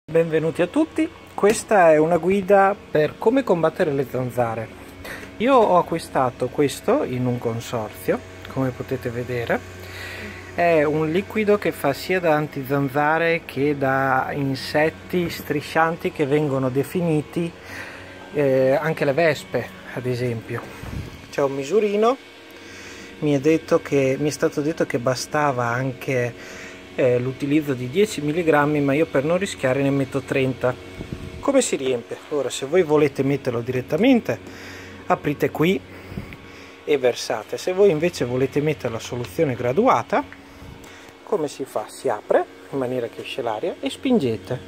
Benvenuti a tutti, questa è una guida per come combattere le zanzare. Io ho acquistato questo in un consorzio, come potete vedere. È un liquido che fa sia da antizanzare che da insetti striscianti che vengono definiti anche le vespe, ad esempio. C'è un misurino, mi è stato detto che bastava anche l'utilizzo di 10 mg, ma io per non rischiare ne metto 30. Come si riempie? Ora, se voi volete metterlo direttamente, aprite qui e versate. Se voi invece volete mettere la soluzione graduata, come si fa? Si apre in maniera che esce l'aria e spingete.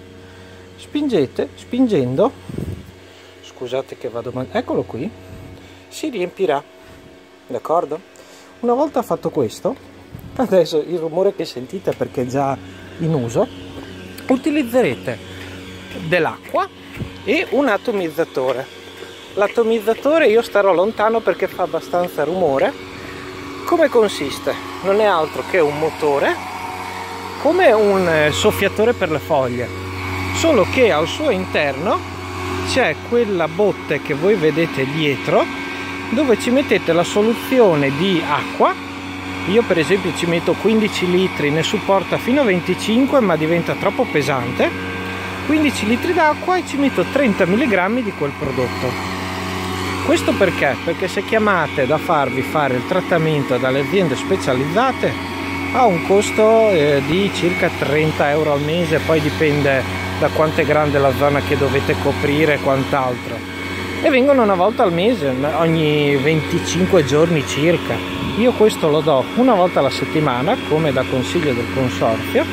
Spingendo, scusate che vado, eccolo qui, si riempirà, d'accordo? Una volta fatto questo, adesso il rumore che sentite perché è già in uso, utilizzerete dell'acqua e un atomizzatore. L'atomizzatore io starò lontano perché fa abbastanza rumore. Come consiste? Non è altro che un motore, come un soffiatore per le foglie, solo che al suo interno c'è quella botte che voi vedete dietro, dove ci mettete la soluzione di acqua. Io per esempio ci metto 15 litri, ne supporta fino a 25, ma diventa troppo pesante. 15 litri d'acqua e ci metto 30 mg di quel prodotto. Questo perché? Perché se chiamate da farvi fare il trattamento dalle aziende specializzate ha un costo di circa 30 euro al mese, poi dipende da quanto è grande la zona che dovete coprire e quant'altro. E vengono una volta al mese, ogni 25 giorni circa. Io questo lo do una volta alla settimana, come da consiglio del consorzio,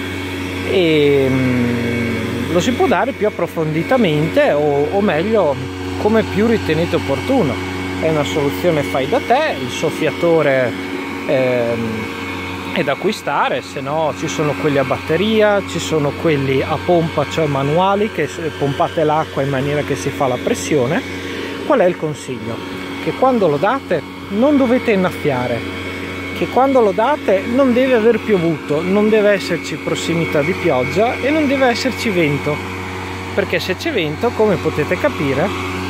e lo si può dare più approfonditamente o meglio come più ritenete opportuno. È una soluzione fai da te, il soffiatore è da acquistare, se no ci sono quelli a batteria, ci sono quelli a pompa, cioè manuali, che pompate l'acqua in maniera che si fa la pressione. Qual è il consiglio? Che quando lo date non dovete innaffiare, che quando lo date non deve aver piovuto, non deve esserci prossimità di pioggia e non deve esserci vento, perché se c'è vento, come potete capire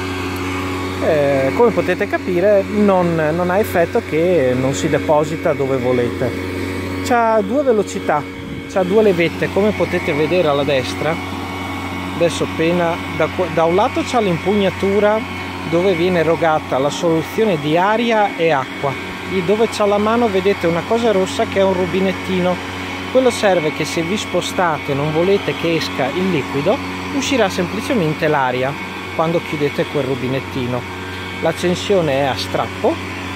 non ha effetto, che non si deposita dove volete. C'ha due velocità, c'ha due levette, come potete vedere alla destra. Adesso appena da un lato c'ha l'impugnatura dove viene erogata la soluzione di aria e acqua, e dove c'ha la mano vedete una cosa rossa che è un rubinettino. Quello serve che se vi spostate e non volete che esca il liquido, uscirà semplicemente l'aria quando chiudete quel rubinettino. L'accensione è a strappo,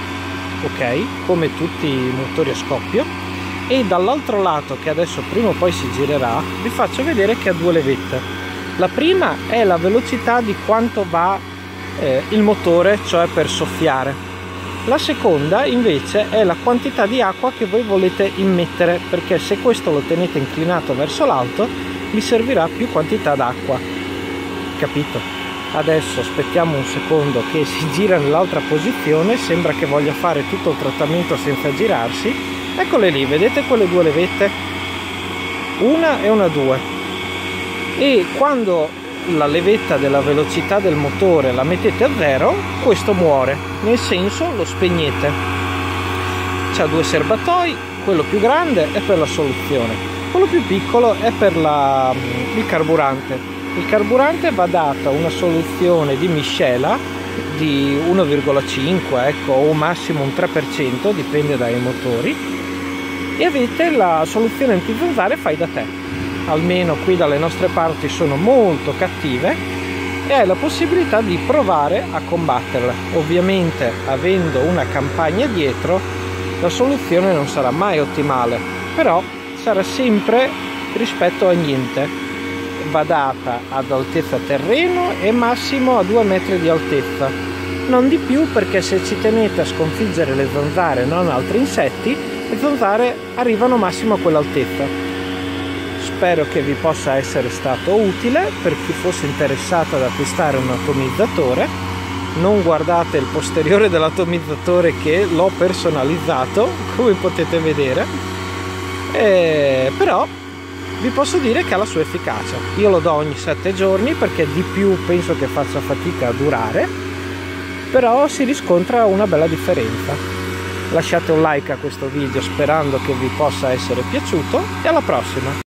ok, come tutti i motori a scoppio, e dall'altro lato, che adesso prima o poi si girerà, vi faccio vedere che ha due levette. La prima è la velocità di quanto va il motore, cioè per soffiare. La seconda invece è la quantità di acqua che voi volete immettere, perché se questo lo tenete inclinato verso l'alto vi servirà più quantità d'acqua, capito? Adesso aspettiamo un secondo che si gira nell'altra posizione, sembra che voglia fare tutto il trattamento senza girarsi. Eccole lì, vedete quelle due levette? Una e una 2. E quando la levetta della velocità del motore la mettete a 0, questo muore, nel senso lo spegnete. C'ha due serbatoi, quello più grande è per la soluzione, quello più piccolo è per il carburante. Il carburante va data una soluzione di miscela di 1,5, ecco, o massimo un 3%, dipende dai motori, e avete la soluzione antizanzare fai da te. Almeno qui dalle nostre parti sono molto cattive e hai la possibilità di provare a combatterle. Ovviamente, avendo una campagna dietro, la soluzione non sarà mai ottimale, però sarà sempre rispetto a niente. Va data ad altezza terreno e massimo a 2 metri di altezza, non di più, perché se ci tenete a sconfiggere le zanzare e non altri insetti, le zanzare arrivano massimo a quell'altezza. Spero che vi possa essere stato utile per chi fosse interessato ad acquistare un atomizzatore. Non guardate il posteriore dell'atomizzatore, che l'ho personalizzato, come potete vedere, però vi posso dire che ha la sua efficacia. Io lo do ogni 7 giorni perché di più penso che faccia fatica a durare, però si riscontra una bella differenza. Lasciate un like a questo video sperando che vi possa essere piaciuto e alla prossima!